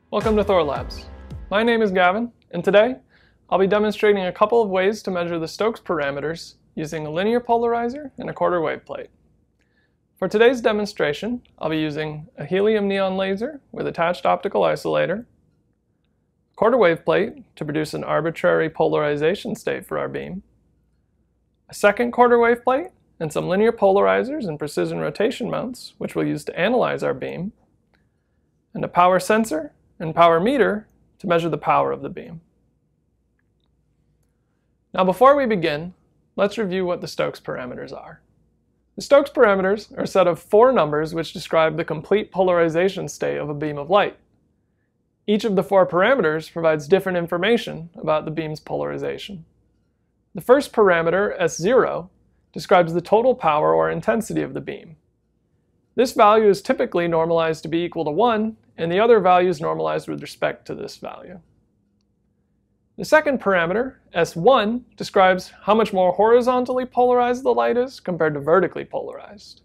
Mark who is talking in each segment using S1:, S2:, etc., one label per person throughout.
S1: Welcome to Thorlabs. My name is Gavin, and today I'll be demonstrating a couple of ways to measure the Stokes parameters using a linear polarizer and a quarter wave plate. For today's demonstration, I'll be using a helium neon laser with attached optical isolator, a quarter wave plate to produce an arbitrary polarization state for our beam, a second quarter wave plate, and some linear polarizers and precision rotation mounts, which we'll use to analyze our beam, and a power sensor and power meter to measure the power of the beam. Now before we begin, let's review what the Stokes parameters are. The Stokes parameters are a set of 4 numbers which describe the complete polarization state of a beam of light. Each of the 4 parameters provides different information about the beam's polarization. The first parameter, S0, describes the total power or intensity of the beam. This value is typically normalized to be equal to 1, and the other value is normalized with respect to this value. The second parameter, S1, describes how much more horizontally polarized the light is compared to vertically polarized.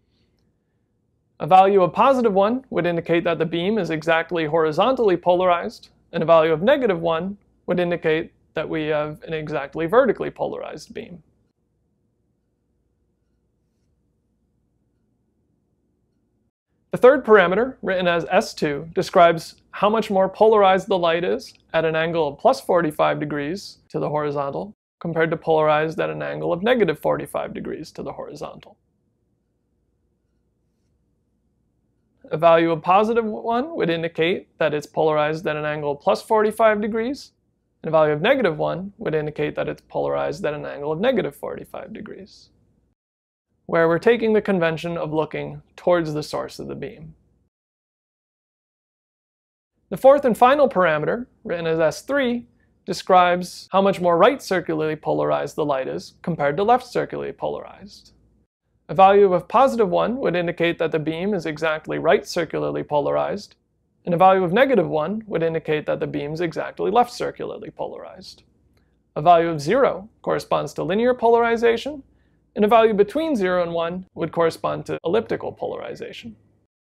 S1: A value of +1 would indicate that the beam is exactly horizontally polarized, and a value of -1 would indicate that we have an exactly vertically polarized beam. The third parameter, written as S2, describes how much more polarized the light is at an angle of +45 degrees to the horizontal compared to polarized at an angle of -45 degrees to the horizontal. A value of +1 would indicate that it's polarized at an angle of +45 degrees, and a value of -1 would indicate that it's polarized at an angle of -45 degrees, where we're taking the convention of looking towards the source of the beam. The fourth and final parameter, written as S3, describes how much more right circularly polarized the light is compared to left circularly polarized. A value of +1 would indicate that the beam is exactly right circularly polarized, and a value of -1 would indicate that the beam is exactly left circularly polarized. A value of 0 corresponds to linear polarization, and a value between 0 and 1 would correspond to elliptical polarization.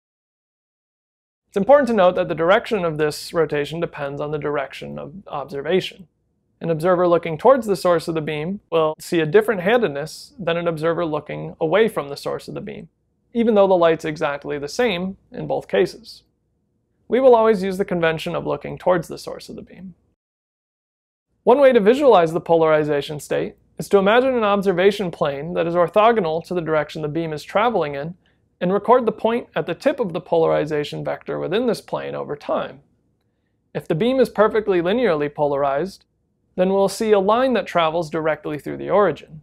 S1: It's important to note that the direction of this rotation depends on the direction of observation. An observer looking towards the source of the beam will see a different handedness than an observer looking away from the source of the beam, even though the light's exactly the same in both cases. We will always use the convention of looking towards the source of the beam. One way to visualize the polarization state is to imagine an observation plane that is orthogonal to the direction the beam is traveling in, and record the point at the tip of the polarization vector within this plane over time. If the beam is perfectly linearly polarized, then we'll see a line that travels directly through the origin.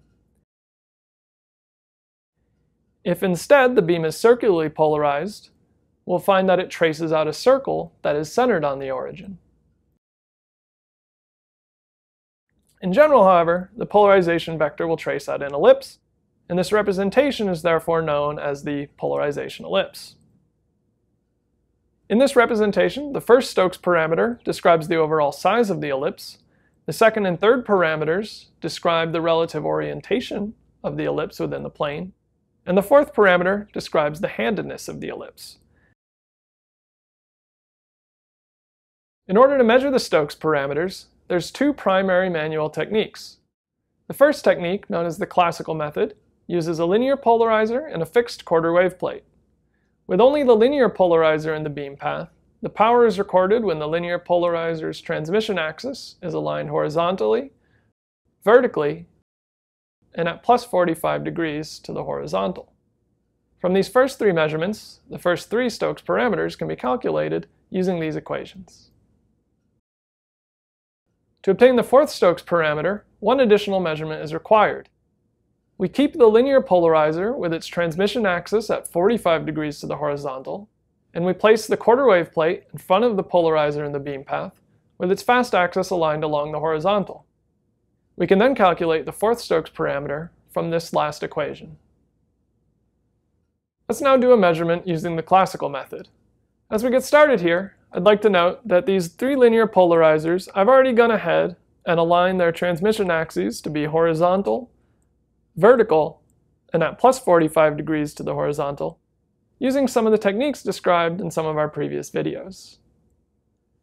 S1: If instead the beam is circularly polarized, we'll find that it traces out a circle that is centered on the origin. In general, however, the polarization vector will trace out an ellipse, and this representation is therefore known as the polarization ellipse. In this representation, the first Stokes parameter describes the overall size of the ellipse, the second and third parameters describe the relative orientation of the ellipse within the plane, and the fourth parameter describes the handedness of the ellipse. In order to measure the Stokes parameters, there's 2 primary manual techniques. The first technique, known as the classical method, uses a linear polarizer and a fixed quarter wave plate. With only the linear polarizer in the beam path, the power is recorded when the linear polarizer's transmission axis is aligned horizontally, vertically, and at +45 degrees to the horizontal. From these first 3 measurements, the first 3 Stokes parameters can be calculated using these equations. To obtain the fourth Stokes parameter, 1 additional measurement is required. We keep the linear polarizer with its transmission axis at 45 degrees to the horizontal, and we place the quarter wave plate in front of the polarizer in the beam path with its fast axis aligned along the horizontal. We can then calculate the fourth Stokes parameter from this last equation. Let's now do a measurement using the classical method. As we get started here, I'd like to note that these 3 linear polarizers, I've already gone ahead and aligned their transmission axes to be horizontal, vertical, and at +45 degrees to the horizontal, using some of the techniques described in some of our previous videos.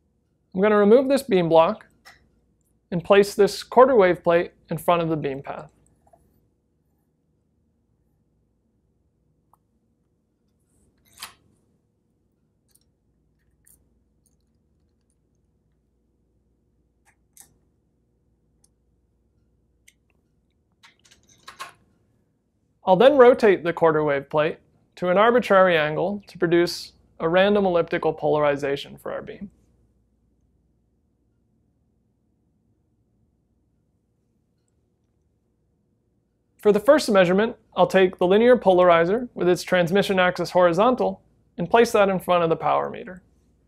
S1: I'm going to remove this beam block and place this quarter wave plate in front of the beam path. I'll then rotate the quarter wave plate to an arbitrary angle to produce a random elliptical polarization for our beam. For the first measurement, I'll take the linear polarizer with its transmission axis horizontal and place that in front of the power meter.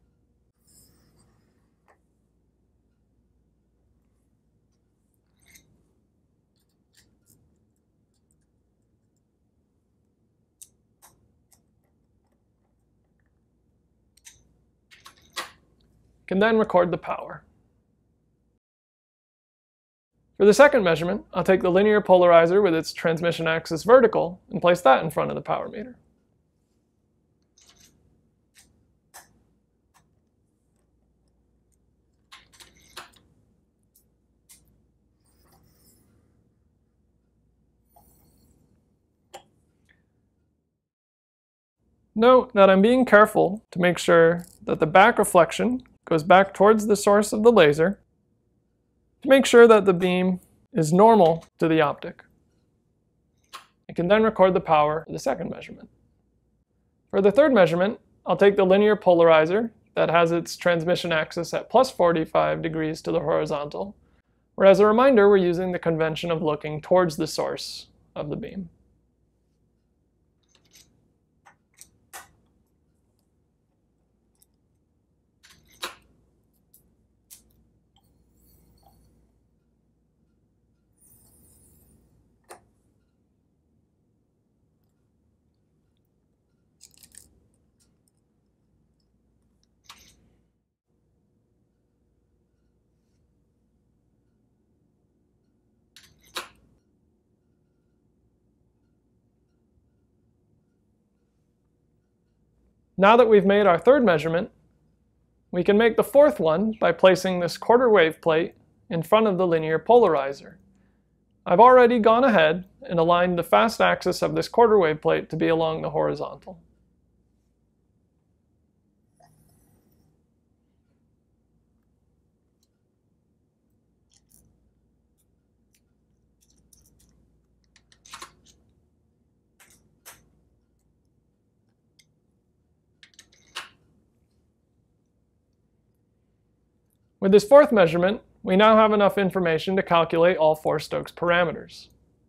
S1: Can then record the power. For the second measurement, I'll take the linear polarizer with its transmission axis vertical and place that in front of the power meter. Note that I'm being careful to make sure that the back reflection goes back towards the source of the laser to make sure that the beam is normal to the optic. I can then record the power for the second measurement. For the third measurement, I'll take the linear polarizer that has its transmission axis at plus 45 degrees to the horizontal, where as a reminder, we're using the convention of looking towards the source of the beam. Now that we've made our third measurement, we can make the fourth one by placing this quarter wave plate in front of the linear polarizer. I've already gone ahead and aligned the fast axis of this quarter wave plate to be along the horizontal. With this fourth measurement, we now have enough information to calculate all 4 Stokes parameters.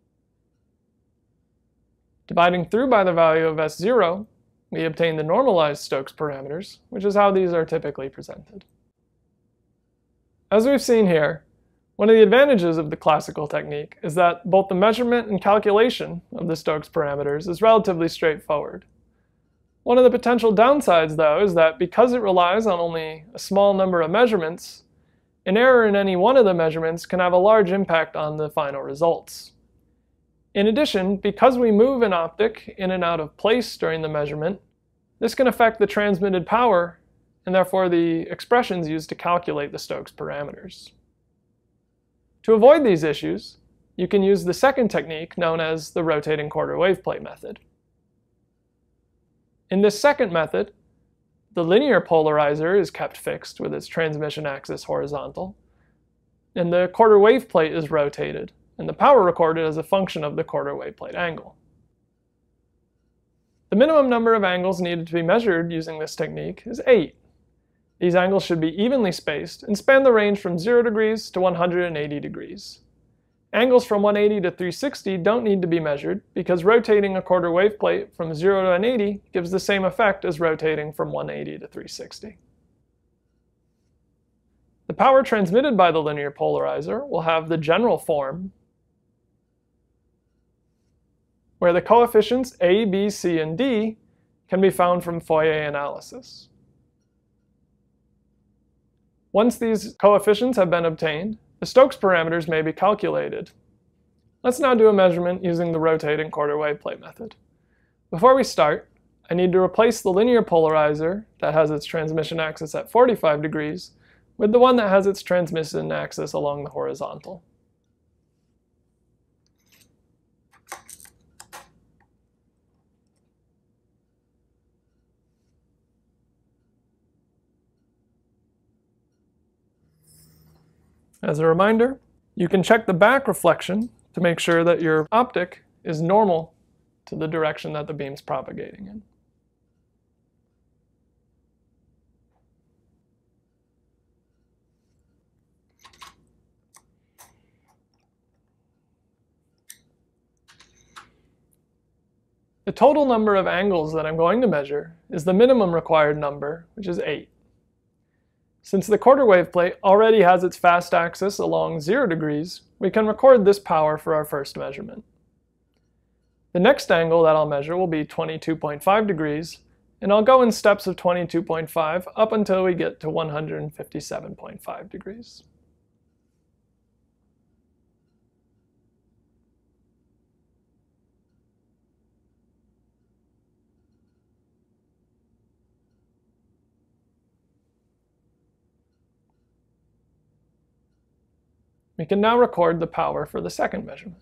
S1: Dividing through by the value of S0, we obtain the normalized Stokes parameters, which is how these are typically presented. As we've seen here, one of the advantages of the classical technique is that both the measurement and calculation of the Stokes parameters is relatively straightforward. One of the potential downsides, though, is that because it relies on only a small number of measurements, an error in any one of the measurements can have a large impact on the final results. In addition, because we move an optic in and out of place during the measurement, this can affect the transmitted power and therefore the expressions used to calculate the Stokes parameters. To avoid these issues, you can use the second technique known as the rotating quarter wave plate method. In this second method, the linear polarizer is kept fixed with its transmission axis horizontal, and the quarter wave plate is rotated, and the power recorded as a function of the quarter wave plate angle. The minimum number of angles needed to be measured using this technique is 8. These angles should be evenly spaced and span the range from 0 degrees to 180 degrees. Angles from 180 to 360 don't need to be measured because rotating a quarter wave plate from 0 to 180 gives the same effect as rotating from 180 to 360. The power transmitted by the linear polarizer will have the general form where the coefficients A, B, C, and D can be found from Fourier analysis. Once these coefficients have been obtained, the Stokes parameters may be calculated. Let's now do a measurement using the rotating quarter wave plate method. Before we start, I need to replace the linear polarizer that has its transmission axis at 45 degrees with the one that has its transmission axis along the horizontal. As a reminder, you can check the back reflection to make sure that your optic is normal to the direction that the beam's propagating in. The total number of angles that I'm going to measure is the minimum required number, which is 8. Since the quarter wave plate already has its fast axis along 0 degrees, we can record this power for our first measurement. The next angle that I'll measure will be 22.5 degrees, and I'll go in steps of 22.5 up until we get to 157.5 degrees. We can now record the power for the second measurement.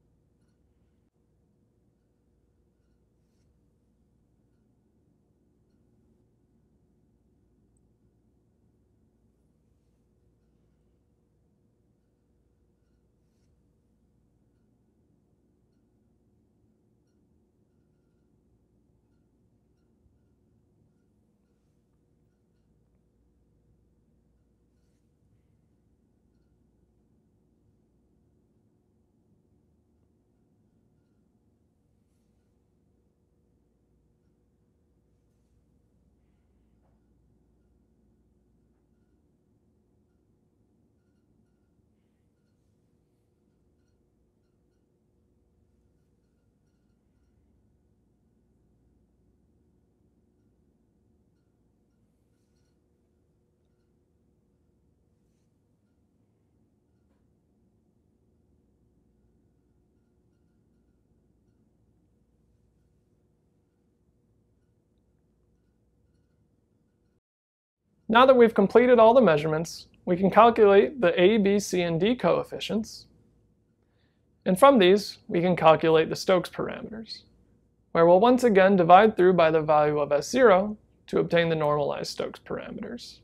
S1: Now that we've completed all the measurements, we can calculate the A, B, C, and D coefficients. And from these, we can calculate the Stokes parameters, where we'll once again divide through by the value of S0 to obtain the normalized Stokes parameters.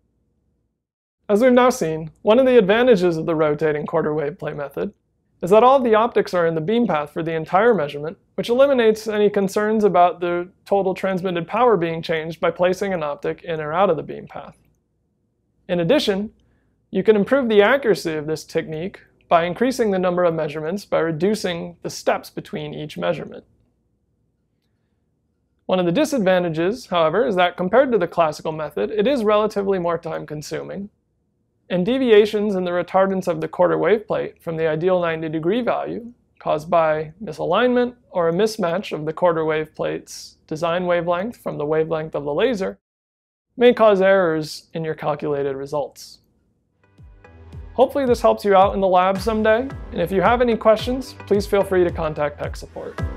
S1: As we've now seen, one of the advantages of the rotating quarter wave plate method is that all of the optics are in the beam path for the entire measurement, which eliminates any concerns about the total transmitted power being changed by placing an optic in or out of the beam path. In addition, you can improve the accuracy of this technique by increasing the number of measurements by reducing the steps between each measurement. One of the disadvantages, however, is that compared to the classical method, it is relatively more time-consuming, and deviations in the retardance of the quarter wave plate from the ideal 90-degree value, caused by misalignment or a mismatch of the quarter wave plate's design wavelength from the wavelength of the laser, may cause errors in your calculated results. Hopefully this helps you out in the lab someday, and if you have any questions, please feel free to contact tech support.